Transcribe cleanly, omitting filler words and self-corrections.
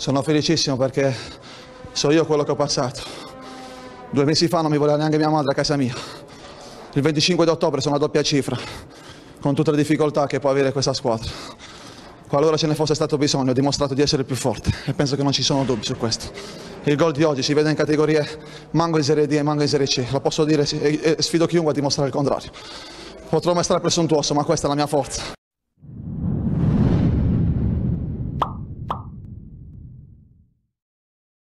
Sono felicissimo perché so io quello che ho passato. 2 mesi fa non mi voleva neanche mia madre a casa mia. Il 25 di ottobre sono a doppia cifra, con tutte le difficoltà che può avere questa squadra. Qualora ce ne fosse stato bisogno, ho dimostrato di essere il più forte e penso che non ci sono dubbi su questo. Il gol di oggi si vede in categorie manco in Serie D e manco in Serie C, lo posso dire e sfido chiunque a dimostrare il contrario. Potrò essere presuntuoso, ma questa è la mia forza.